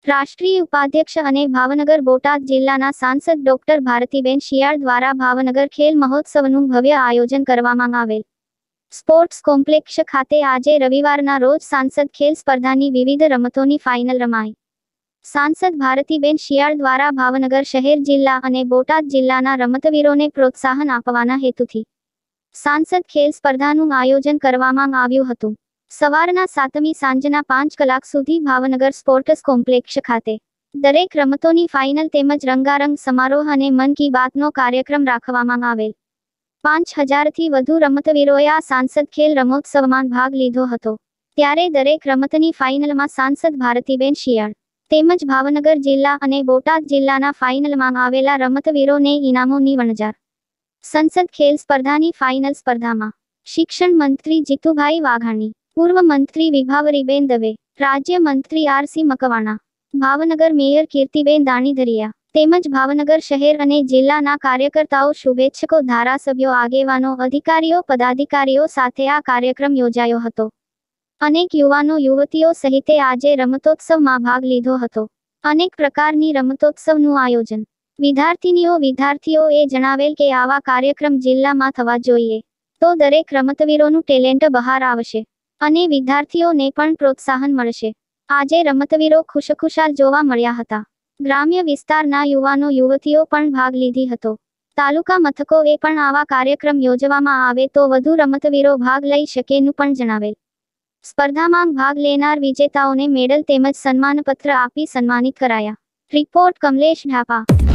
રાષ્ટ્રીય ઉપાધ્યક્ષ અને ભાવનગર બોટાદ જિલ્લાના સાંસદ ડોક્ટર ભારતીબેન શિયાળ દ્વારા ભાવનગર ખેલ મહોત્સવનું ભવ્ય આયોજન કરવામાં આવેલ. સ્પોર્ટ્સ કોમ્પ્લેક્ષ ખાતે આજે રવિવારના રોજ સાંસદ ખેલ સ્પર્ધાની વિવિધ રમતોની ફાઇનલ રમાઈ. સાંસદ ભારતીબેન શિયાળ દ્વારા ભાવનગર શહેર, જિલ્લા અને બોટાદ જિલ્લાના રમતવીરોને પ્રોત્સાહન આપવાના હેતુથી સાંસદ ખેલ સ્પર્ધાનું આયોજન કરવામાં આવ્યું હતું. સવારના 7મી સાંજના 5 કલાક સુધી ભાવનગર સ્પોર્ટ્સ કોમ્પ્લેક્ષ ખાતે દરેક રમતોની ફાઇનલ તેમજ રંગારંગ સમારોહ અને મન કી બાતનો કાર્યક્રમ રાખવામાં આવેલ. 5000થી વધુ રમતવીરોએ આ સાંસદ ખેલ રમોત્સવમાં ભાગ લીધો હતો. ત્યારે દરેક રમતની ફાઇનલમાં સાંસદ ભારતીબેન શિયાળ તેમજ ભાવનગર જિલ્લા અને બોટાદ જિલ્લાના ફાઇનલમાં આવેલા રમતવીરોને ઇનામોની વણઝાર. સંસદ ખેલ સ્પર્ધાની ફાઇનલ સ્પર્ધામાં શિક્ષણ મંત્રી જીતુભાઈ વાઘાણી, પૂર્વ મંત્રી વિભાવરીબેન દવે, રાજ્ય મંત્રી આર.સી. મકવાણા, ભાવનગર મેયર કીર્તિબેન દાણીધરિયા તેમજ ભાવનગર શહેર અને જિલ્લાના કાર્યકર્તાઓ, શુભેચ્છકો, ધારાસભ્યો, આગેવાનો, અધિકારીઓ, પદાધિકારીઓ સાથે આ કાર્યક્રમ યોજાયો હતો. અનેક યુવાનો યુવતીઓ સહિતે આજે રમતોત્સવમાં ભાગ લીધો હતો. અનેક પ્રકારની રમતોત્સવનું આયોજન વિદ્યાર્થીઓએ જણાવેલ કે આવા કાર્યક્રમ જિલ્લામાં થવા જોઈએ તો દરેક રમતવીરોનું ટેલેન્ટ બહાર આવશે અને વિદ્યાર્થીઓને પણ પ્રોત્સાહન મળશે. આજે રમતવીરો ખુશખુશાલ જોવા મળ્યા હતા. ગ્રામ્ય વિસ્તારના યુવાનો યુવતીઓ પણ ભાગ લીધી હતો. તાલુકા મથકોએ પણ આવા કાર્યક્રમ યોજવામાં આવે તો વધુ રમતવીરો ભાગ લઈ શકેનું પણ જણાવેલ. સ્પર્ધામાં ભાગ લેનાર વિજેતાઓને મેડલ તેમજ સન્માનપત્ર આપી સન્માનિત કરાયા. રિપોર્ટ કમલેશ ઢાપા.